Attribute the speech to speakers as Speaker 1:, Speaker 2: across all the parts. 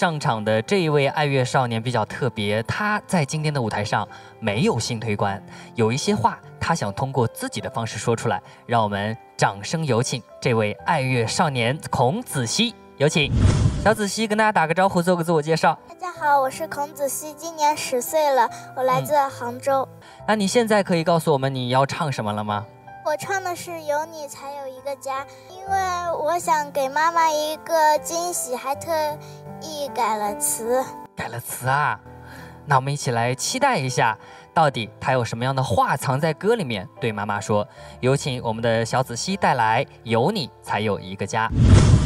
Speaker 1: 上场的这一位爱乐少年比较特别，他在今天的舞台上没有性推官，有一些话他想通过自己的方式说出来。让我们掌声有请这位爱乐少年孔子熙，有请。小子熙跟大家打个招呼，做个自我介绍。
Speaker 2: 大家好，我是孔子熙，今年10岁了，我来自杭州。
Speaker 1: 那你现在可以告诉我们你要唱什么了吗？
Speaker 2: 我唱的是《有你才有一个家》，因为我想给妈妈一个惊喜，还特意改了词。
Speaker 1: 改了词啊？那我们一起来期待一下，到底他有什么样的话藏在歌里面对妈妈说。有请我们的小子熙带来《有你才有一个家》。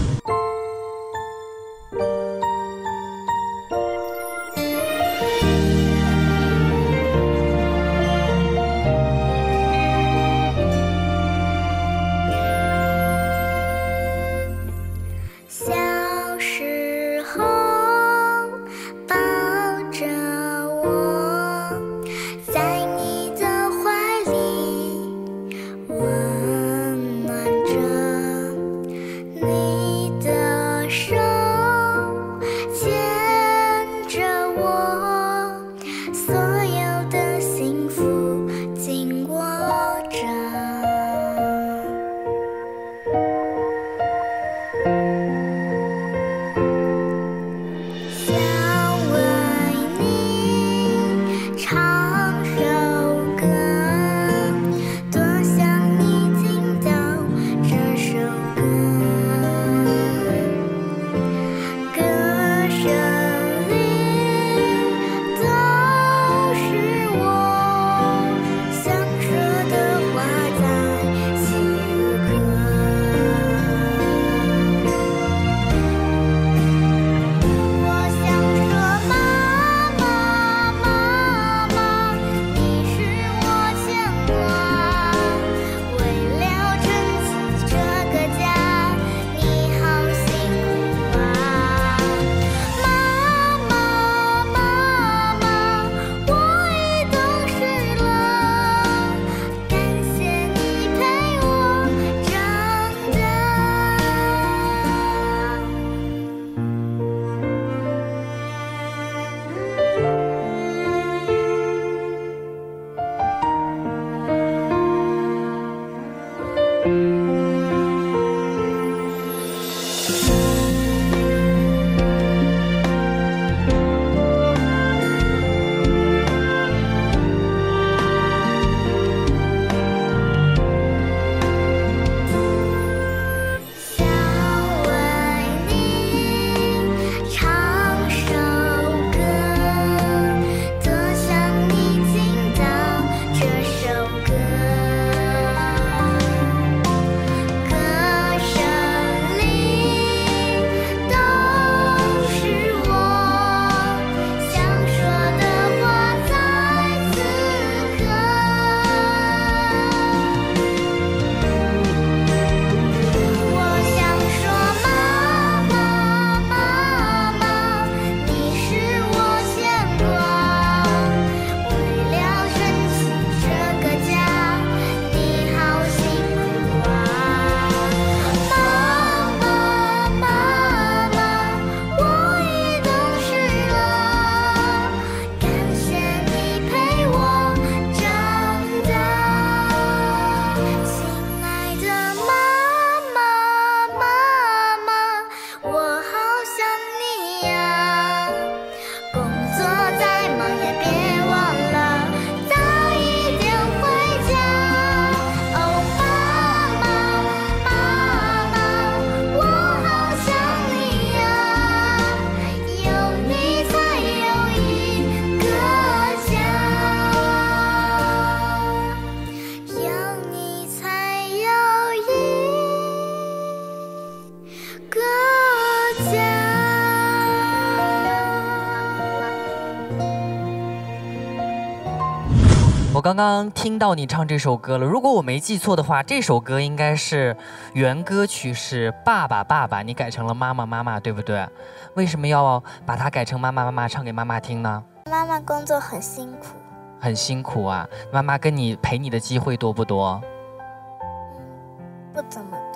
Speaker 1: 我刚刚听到你唱这首歌了，如果我没记错的话，这首歌应该是原歌曲是《爸爸爸爸》，你改成了妈妈妈妈，对不对？为什么要把它改成妈妈妈妈，唱给妈妈听呢？
Speaker 2: 妈妈工作很辛苦。
Speaker 1: 很辛苦啊，妈妈跟你陪你的机会多不多？
Speaker 2: 不怎么多。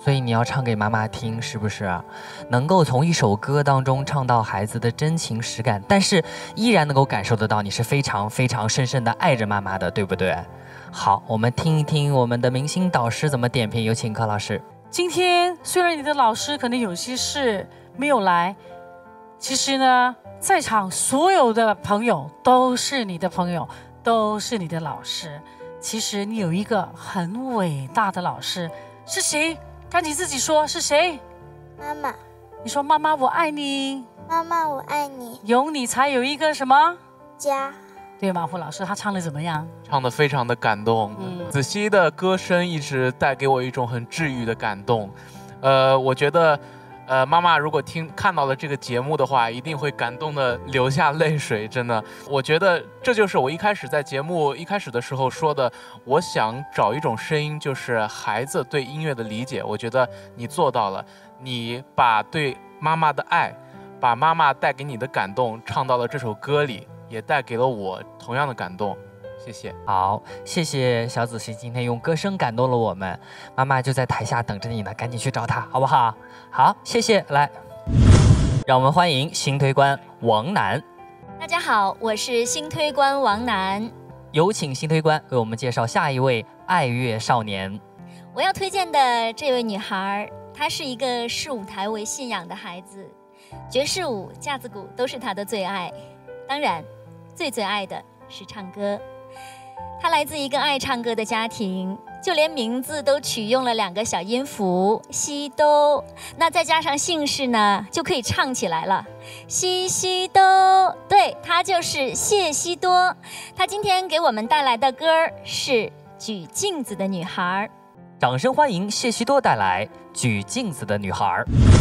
Speaker 1: 所以你要唱给妈妈听，是不是？能够从一首歌当中唱到孩子的真情实感，但是依然能够感受得到你是非常非常深深的爱着妈妈的，对不对？好，我们听一听我们的明星导师怎么点评，有请柯老师。
Speaker 3: 今天虽然你的老师可能有些事没有来，其实呢，在场所有的朋友都是你的朋友，都是你的老师。其实你有一个很伟大的老师，是谁？赶紧自己说是谁？
Speaker 2: 妈妈。
Speaker 3: 你说妈妈我爱你，
Speaker 2: 妈妈我爱你，
Speaker 3: 有你才有一个什么
Speaker 2: 家？
Speaker 3: 对吗？胡老师他唱的怎么样？
Speaker 4: 唱得非常的感动。子熙的歌声一直带给我一种很治愈的感动。我觉得，妈妈如果看到了这个节目的话，一定会感动的流下泪水。真的，我觉得这就是我一开始在节目一开始的时候说的，我想找一种声音，就是孩子对音乐的理解。我觉得你做到了，你把对妈妈的爱，把妈妈带给你的感动唱到了这首歌里，也带给了我同样的感动。谢谢。
Speaker 1: 好，谢谢小子熙今天用歌声感动了我们，妈妈就在台下等着你呢，赶紧去找她，好不好？好，谢谢。来，让我们欢迎新推官王楠。
Speaker 5: 大家好，我是新推官王楠。
Speaker 1: 有请新推官为我们介绍下一位爱乐少年。
Speaker 5: 我要推荐的这位女孩，她是一个视舞台为信仰的孩子，爵士舞、架子鼓都是她的最爱，当然，最爱的是唱歌。她来自一个爱唱歌的家庭，就连名字都取用了2个小音符西哆，那再加上姓氏呢，就可以唱起来了。西西哆，对，她就是谢西多。她今天给我们带来的歌是《举镜子的女孩》。
Speaker 1: 掌声欢迎谢西多带来《举镜子的女孩》。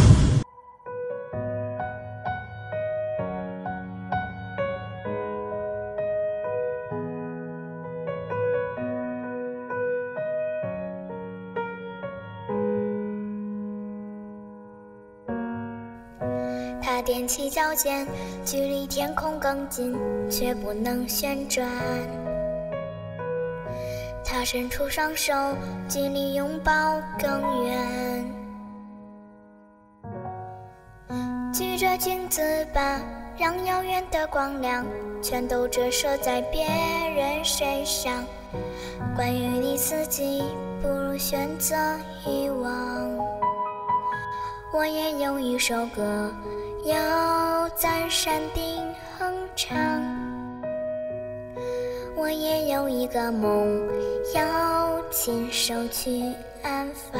Speaker 2: 他踮起脚尖，距离天空更近，却不能旋转。他伸出双手，距离拥抱更远。举着镜子吧，让遥远的光亮全都折射在别人身上。关于你自己，不如选择遗忘。我也有一首歌要在山顶哼唱，我也有一个梦要亲手去安放。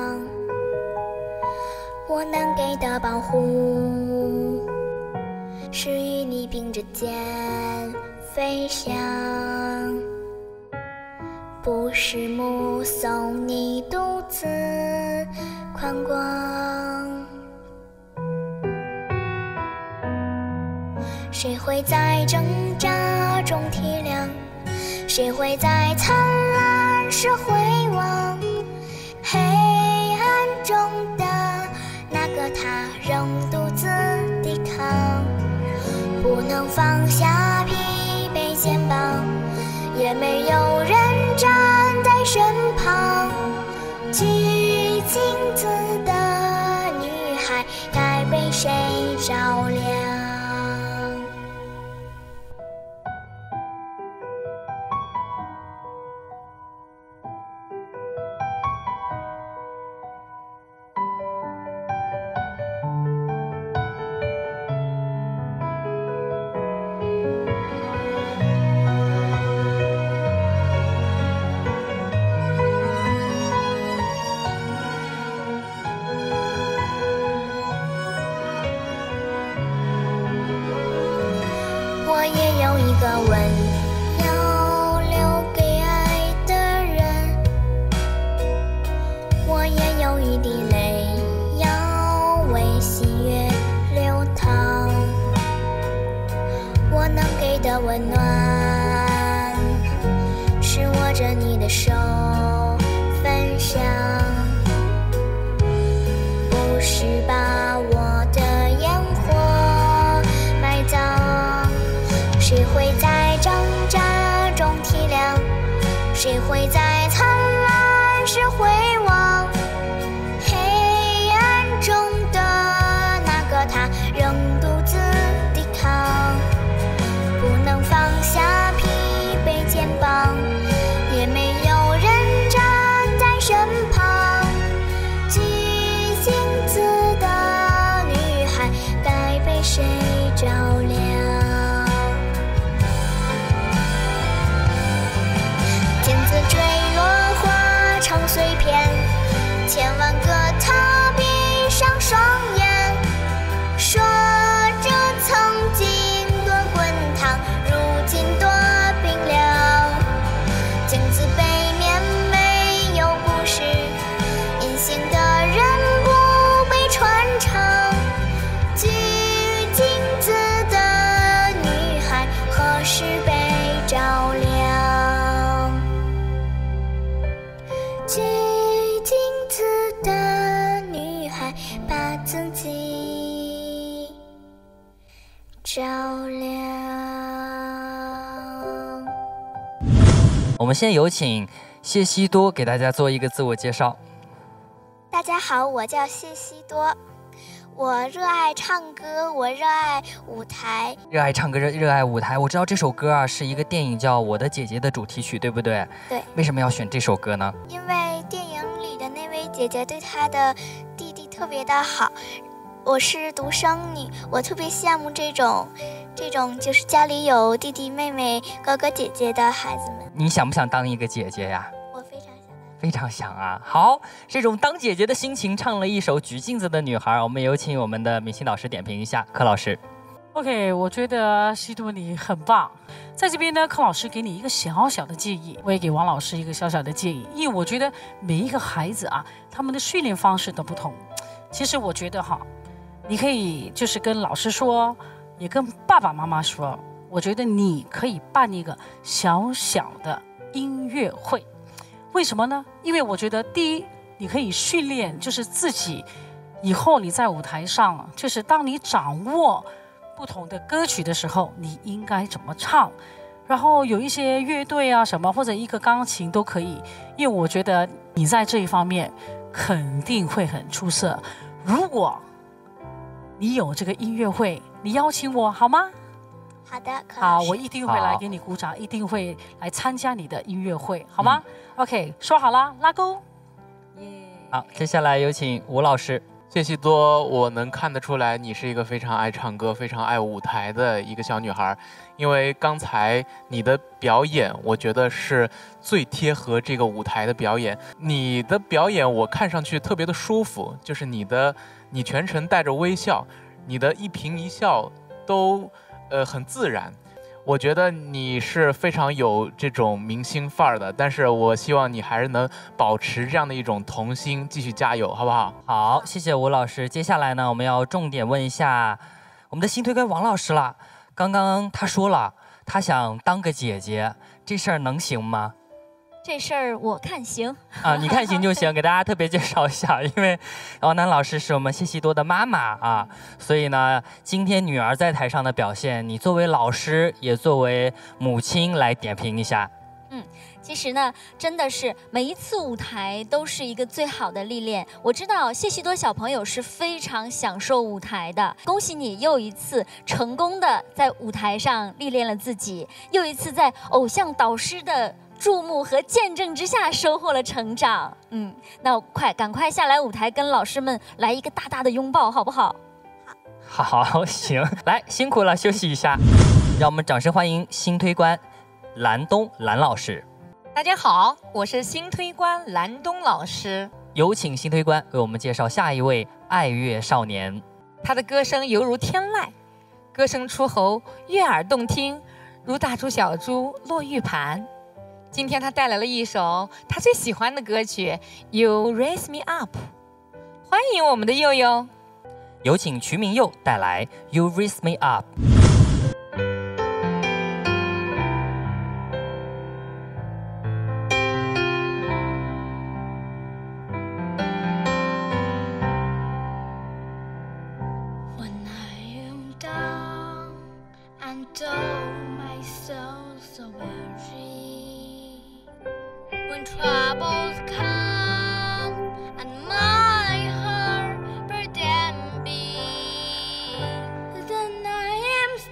Speaker 2: 我能给的保护是与你并着肩飞翔，不是目送你独自宽广。谁会在挣扎中体谅？谁会在灿烂时回望？黑暗中的那个他仍独自抵抗，不能放下疲惫肩膀，也没有人站在身旁。举镜子的女孩该被谁照亮？我也有一个吻要留给爱的人，我也有一滴泪要为喜悦流淌。我能给的温暖是握着你的手分享，不是把我的烟火埋葬。谁会在挣扎中体谅？谁会在灿烂时回望？黑谁照亮？天子坠落，花长碎片，千万个他闭上双眼，说着曾经多滚烫，如今多冰凉。镜子背面没有故事，隐形的人不被传唱。举镜子的女孩何时被照亮？举镜子的女孩把自己照亮。
Speaker 1: 我们先有请谢希多给大家做一个自我介绍。
Speaker 2: 大家好，我叫谢希多，我热爱唱歌，我热爱舞台。
Speaker 1: 热爱唱歌，热爱舞台。我知道这首歌啊是一个电影叫《我的姐姐》的主题曲，对不对？
Speaker 2: 对。
Speaker 1: 为什么要选这首歌呢？
Speaker 2: 因为电影里的那位姐姐对她的弟弟特别的好。我是独生女，我特别羡慕这种就是家里有弟弟妹妹、哥哥姐姐的孩子们。
Speaker 1: 你想不想当一个姐姐呀？
Speaker 2: 我非常想。
Speaker 1: 非常想啊！好，这种当姐姐的心情，唱了一首《举镜子的女孩》。我们有请我们的敏欣老师点评一下，柯老师。
Speaker 3: OK， 我觉得希多你很棒。在这边呢，柯老师给你一个小小的建议，我也给王老师一个小小的建议，因为我觉得每一个孩子啊，他们的训练方式都不同。其实我觉得哈，你可以就是跟老师说，也跟爸爸妈妈说，我觉得你可以办一个小小的音乐会。为什么呢？因为我觉得第一，你可以训练就是自己，以后你在舞台上，就是当你掌握不同的歌曲的时候，你应该怎么唱。然后有一些乐队啊什么，或者一个钢琴都可以，因为我觉得你在这一方面肯定会很出色。如果你有这个音乐会，你邀请我好吗？
Speaker 2: 好的，柯
Speaker 3: 好，
Speaker 2: 老师。
Speaker 3: 我一定会来给你鼓掌，一定会来参加你的音乐会，好吗？OK， 说好了，拉钩。
Speaker 1: 好，接下来有请吴老师。
Speaker 4: 谢希多，我能看得出来，你是一个非常爱唱歌、非常爱舞台的一个小女孩。因为刚才你的表演，我觉得是最贴合这个舞台的表演。你的表演我看上去特别的舒服，就是你全程带着微笑，你的一颦一笑都很自然。我觉得你是非常有这种明星范儿的，但是我希望你还是能保持这样的一种童心，继续加油，好不好？
Speaker 1: 好，谢谢吴老师。接下来呢，我们要重点问一下我们的新推跟王老师了。刚刚他说了，他想当个姐姐，这事儿能行吗？
Speaker 5: 这事儿我看行
Speaker 1: 啊，你看行就行。给大家特别介绍一下，因为王楠老师是我们谢希多的妈妈啊，所以呢，今天女儿在台上的表现，你作为老师也作为母亲来点评一下。
Speaker 5: 其实呢，真的是每一次舞台都是一个最好的历练。我知道谢希多小朋友是非常享受舞台的，恭喜你又一次成功的在舞台上历练了自己，又一次在偶像导师的注目和见证之下收获了成长。那赶快下来舞台跟老师们来一个大大的拥抱，好不好？
Speaker 1: 好，行，来，辛苦了，休息一下。让我们掌声欢迎新推官蓝东蓝老师。
Speaker 6: 大家好，我是新推官蓝东老师。
Speaker 1: 有请新推官为我们介绍下一位爱乐少年。
Speaker 6: 他的歌声犹如天籁，歌声出喉，悦耳动听，如大珠小珠落玉盘。今天他带来了一首他最喜欢的歌曲《You Raise Me Up》，欢迎我们的佑佑。
Speaker 1: 有请瞿明佑带来《You Raise Me Up》。
Speaker 2: When troubles come and my heart burden be, then I am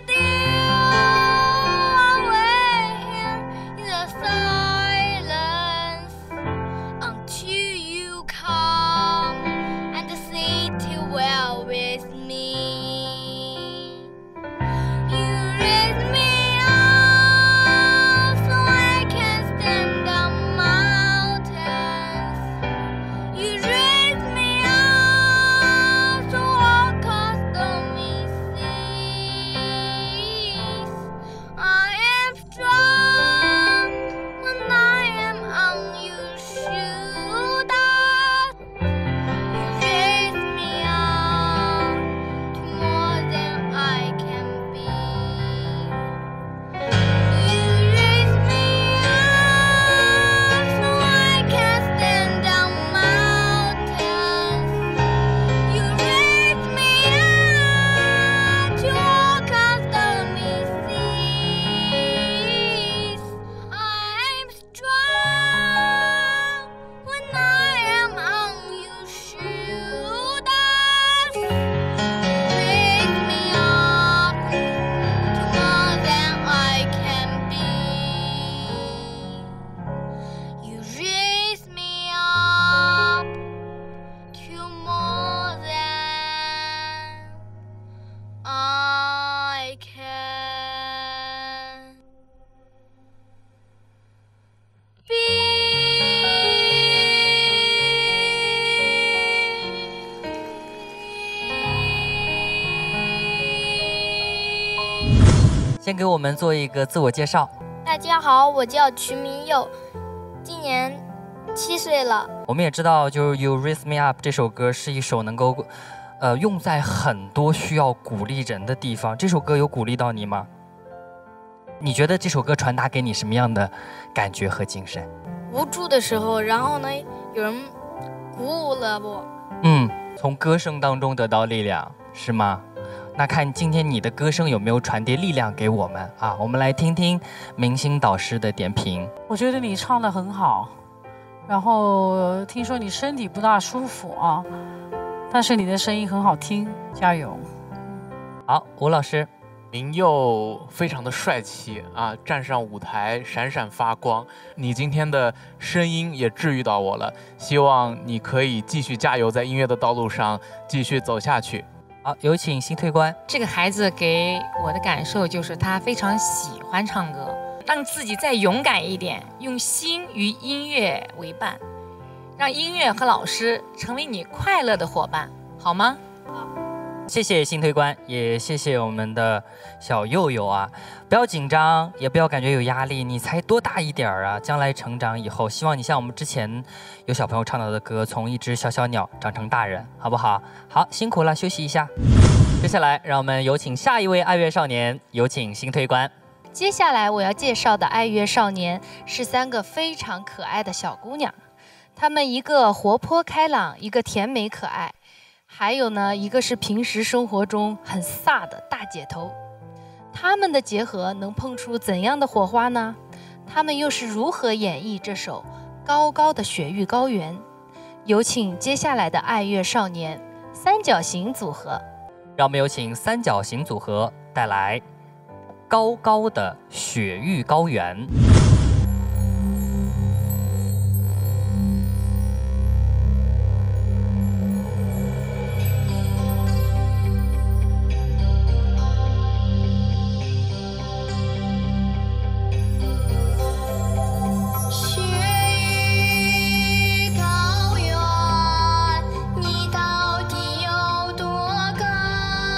Speaker 1: 先给我们做一个自我介绍。
Speaker 2: 大家好，我叫瞿明佑，今年7岁了。
Speaker 1: 我们也知道，就是《You Raise Me Up》这首歌是一首能够，用在很多需要鼓励人的地方。这首歌有鼓励到你吗？你觉得这首歌传达给你什么样的感觉和精神？
Speaker 2: 无助的时候，然后呢，有人鼓舞了我。
Speaker 1: 从歌声当中得到力量，是吗？那看今天你的歌声有没有传递力量给我们啊？我们来听听明星导师的点评。
Speaker 3: 我觉得你唱得很好，然后听说你身体不大舒服啊，但是你的声音很好听，加油！
Speaker 1: 好，吴老师。
Speaker 4: 明佑非常的帅气啊，站上舞台闪闪发光。你今天的声音也治愈到我了，希望你可以继续加油，在音乐的道路上继续走下去。
Speaker 1: 好，有请新推官。
Speaker 6: 这个孩子给我的感受就是他非常喜欢唱歌，让自己再勇敢一点，用心与音乐为伴，让音乐和老师成为你快乐的伙伴，好吗？
Speaker 1: 谢谢新推官，也谢谢我们的小佑佑啊！不要紧张，也不要感觉有压力，你才多大一点儿啊！将来成长以后，希望你像我们之前有小朋友唱到的歌，从一只小小鸟长成大人，好不好？好，辛苦了，休息一下。接下来，让我们有请下一位爱乐少年，有请新推官。
Speaker 7: 接下来我要介绍的爱乐少年是3个非常可爱的小姑娘，她们一个活泼开朗，一个甜美可爱。还有呢，一个是平时生活中很飒的大姐头，他们的结合能碰出怎样的火花呢？他们又是如何演绎这首高高的雪域高原？有请接下来的爱乐少年三角形组合。
Speaker 1: 让我们有请三角形组合带来高高的雪域高原。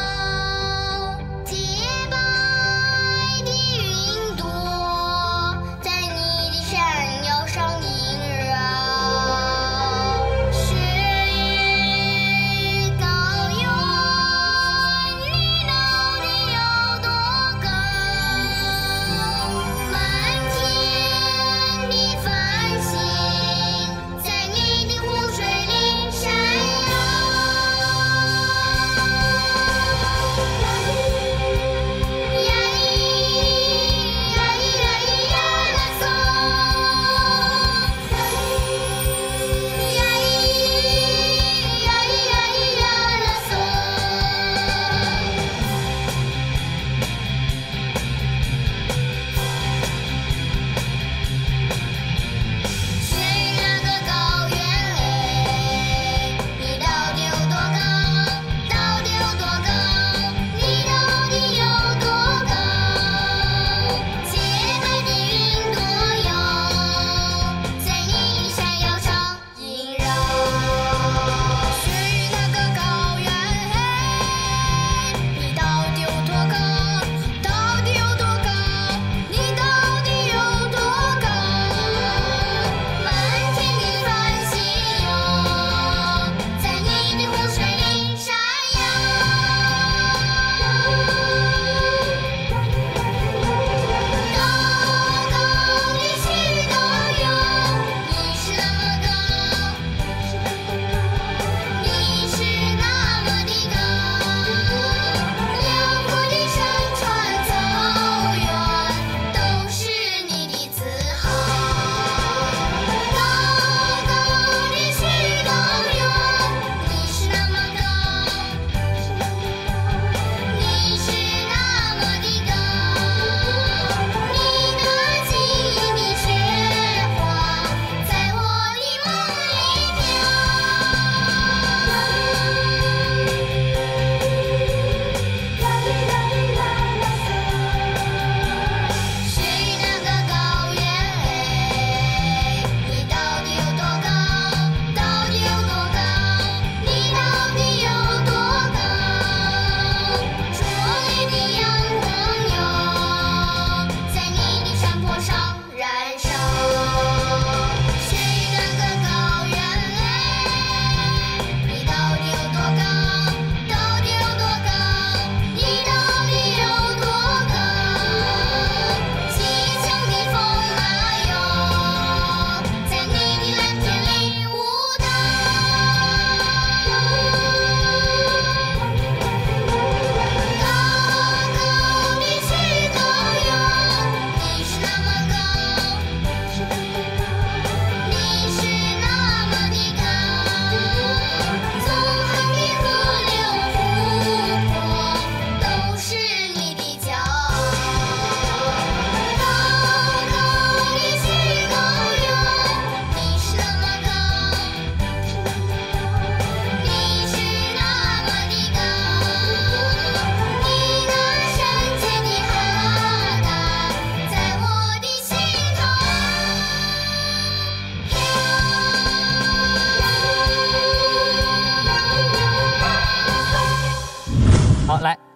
Speaker 2: 洁白的云朵。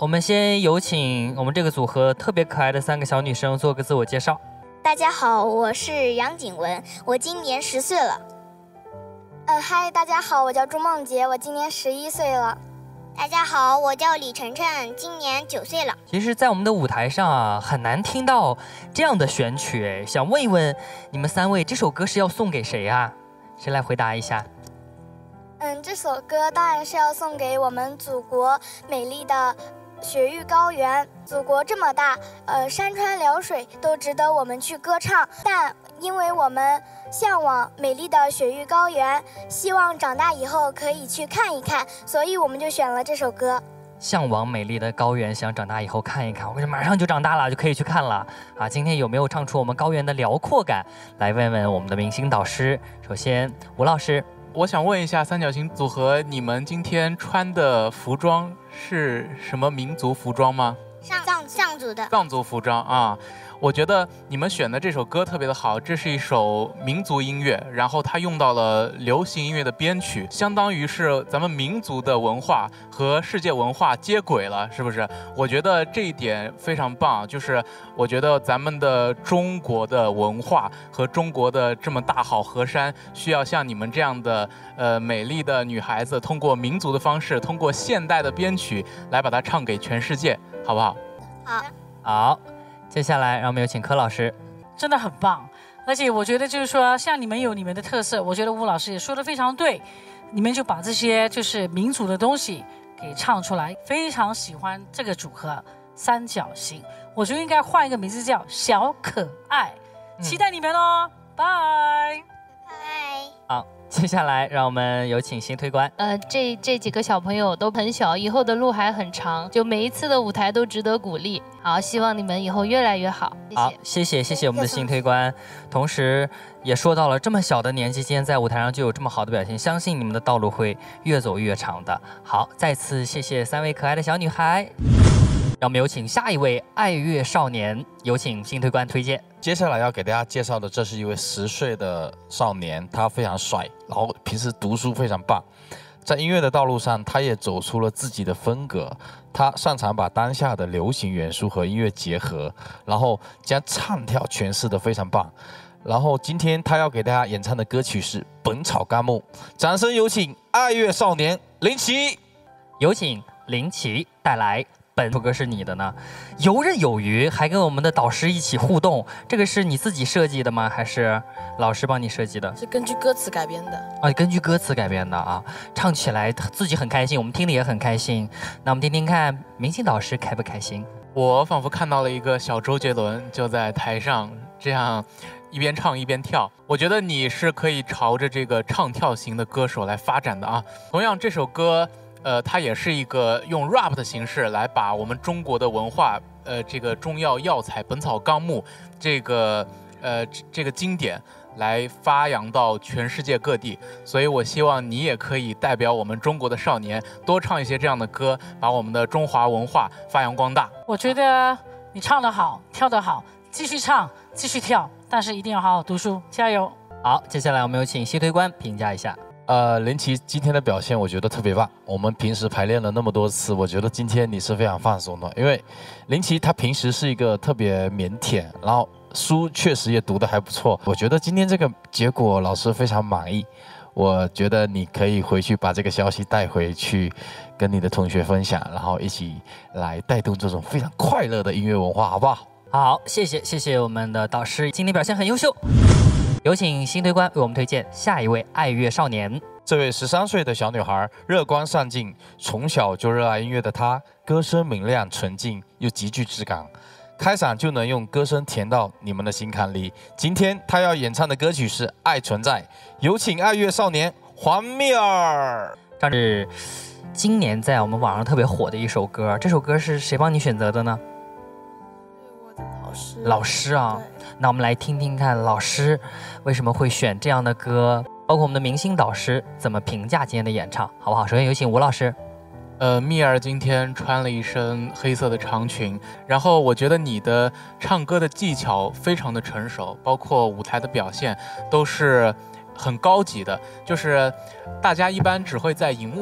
Speaker 1: 们先有请我们这个组合特别可爱的3个小女生做个自我介绍。
Speaker 2: 大家好，我是杨景文，我今年10岁了。
Speaker 8: 嗨，大家好，我叫朱梦洁，我今年11岁了。
Speaker 2: 大家好，我叫李晨晨，今年9岁了。
Speaker 1: 其实，在我们的舞台上啊，很难听到这样的选曲，想问一问你们3位，这首歌是要送给谁啊？谁来回答一下？
Speaker 8: 这首歌当然是要送给我们祖国美丽的雪域高原。祖国这么大，山川流水都值得我们去歌唱。但因为我们向往美丽的雪域高原，希望长大以后可以去看一看，所以我们就选了这首歌。
Speaker 1: 向往美丽的高原，想长大以后看一看，我马上就长大了，就可以去看了啊！今天有没有唱出我们高原的辽阔感？来问问我们的明星导师。首先，吴老师。
Speaker 4: 我想问一下三角形组合，你们今天穿的服装是什么民族服装吗？
Speaker 2: 藏族的。
Speaker 4: 藏族服装啊。我觉得你们选的这首歌特别的好，这是一首民族音乐，然后它用到了流行音乐的编曲，相当于是咱们民族的文化和世界文化接轨了，是不是？我觉得这一点非常棒，就是我觉得咱们的中国的文化和中国的这么大好河山，需要像你们这样的美丽的女孩子，通过民族的方式，通过现代的编曲来把它唱给全世界，好不好？
Speaker 1: 好。接下来，让我们有请柯老师。
Speaker 3: 真的很棒，而且我觉得就是说，像你们有你们的特色，我觉得吴老师也说得非常对，你们就把这些就是民族的东西给唱出来，非常喜欢这个组合三角形，我觉得应该换一个名字叫小可爱，期待你们哦，拜
Speaker 2: 拜。
Speaker 1: 好。接下来，让我们有请新推官。
Speaker 7: 这几个小朋友都很小，以后的路还很长，就每一次的舞台都值得鼓励。好，希望你们以后越来越好。
Speaker 1: 好，谢谢我们的新推官，同时也说到了这么小的年纪，今天在舞台上就有这么好的表现，相信你们的道路会越走越长的。好，再次谢谢3位可爱的小女孩。让我们有请下一位爱乐少年，有请新推官推荐。
Speaker 9: 接下来要给大家介绍的，这是一位10岁的少年，他非常帅，然后平时读书非常棒，在音乐的道路上，他也走出了自己的风格。他擅长把当下的流行元素和音乐结合，然后将唱跳诠释得非常棒。然后今天他要给大家演唱的歌曲是《本草纲目》，掌声有请爱乐少年林奇。
Speaker 1: 有请林奇带来。本首歌是你的呢，游刃有余，还跟我们的导师一起互动。这个是你自己设计的吗？还是老师帮你设计的？
Speaker 10: 是根据歌词改编的。
Speaker 1: 啊，根据歌词改编的啊，唱起来自己很开心，我们听的也很开心。那我们听听看，明星导师开不开心？
Speaker 4: 我仿佛看到了一个小周杰伦，就在台上这样一边唱一边跳。我觉得你是可以朝着这个唱跳型的歌手来发展的啊。同样，这首歌。它也是一个用 rap 的形式来把我们中国的文化，这个中药药材《本草纲目》这个经典来发扬到全世界各地。所以我希望你也可以代表我们中国的少年，多唱一些这样的歌，把我们的中华文化发扬光大。
Speaker 3: 我觉得你唱得好，跳得好，继续唱，继续跳，但是一定要好好读书，加油！
Speaker 1: 好，接下来我们有请西推官评价一下。
Speaker 9: 林奇今天的表现我觉得特别棒。我们平时排练了那么多次，我觉得今天你是非常放松的，因为林奇他平时是一个特别腼腆，然后书确实也读得还不错。我觉得今天这个结果老师非常满意。我觉得你可以回去把这个消息带回去，跟你的同学分享，然后一起来带动这种非常快乐的音乐文化，好不好？
Speaker 1: 好，谢谢我们的导师，今天表现很优秀。有请新推官为我们推荐下一位爱乐少年。
Speaker 9: 这位13岁的小女孩，乐观上进，从小就热爱音乐的她，歌声明亮纯净又极具质感，开嗓就能用歌声甜到你们的心坎里。今天她要演唱的歌曲是《爱存在》，有请爱乐少年黄蜜儿。
Speaker 1: 这是今年在我们网上特别火的一首歌，这首歌是谁帮你选择的呢？
Speaker 10: 我的老师。
Speaker 1: 老师啊。那我们来听听看老师为什么会选这样的歌，包括我们的明星导师怎么评价今天的演唱，好不好？首先有请吴老师。
Speaker 4: 蜜儿今天穿了一身黑色的长裙，然后我觉得你的唱歌的技巧非常的成熟，包括舞台的表现都是很高级的，就是大家一般只会在荧幕上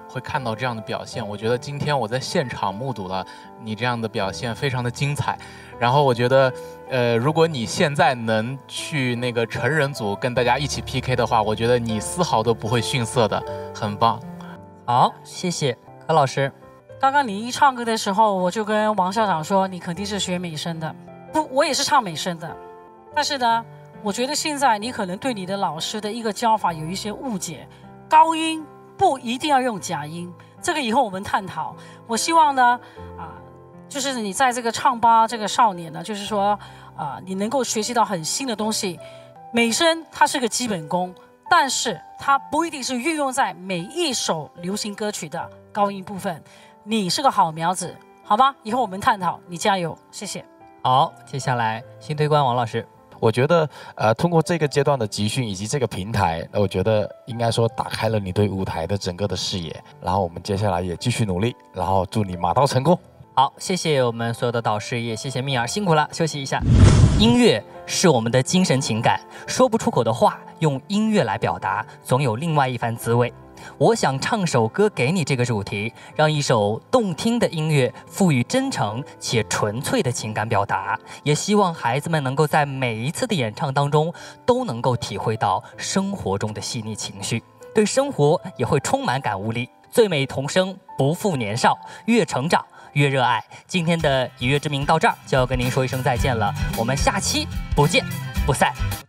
Speaker 4: 会看到这样的表现。我觉得今天我在现场目睹了你这样的表现，非常的精彩。然后我觉得，如果你现在能去那个成人组跟大家一起 PK 的话，我觉得你丝毫都不会逊色的，很棒。
Speaker 1: 好，谢谢柯老师。
Speaker 3: 刚刚你一唱歌的时候，我就跟王校长说，你肯定是学美声的。不，我也是唱美声的。但是呢，我觉得现在你可能对你的老师的一个教法有一些误解，高音不一定要用假音，这个以后我们探讨。我希望呢，就是你在这个唱吧这个少年呢，就是说你能够学习到很新的东西。美声它是个基本功，但是它不一定是运用在每一首流行歌曲的高音部分。你是个好苗子，好吧？以后我们探讨，你加油，谢谢。
Speaker 1: 好，接下来新推官王老师。
Speaker 9: 我觉得，通过这个阶段的集训以及这个平台，我觉得应该说打开了你对舞台的整个的视野。然后我们接下来也继续努力，然后祝你马到成功。
Speaker 1: 好，谢谢我们所有的导师，也谢谢蜜儿，辛苦了，休息一下。音乐是我们的精神情感，说不出口的话，用音乐来表达，总有另外一番滋味。我想唱首歌给你这个主题，让一首动听的音乐赋予真诚且纯粹的情感表达，也希望孩子们能够在每一次的演唱当中都能够体会到生活中的细腻情绪，对生活也会充满感悟力。最美童声不负年少，越成长越热爱。今天的以乐之名到这儿就要跟您说一声再见了，我们下期不见不散。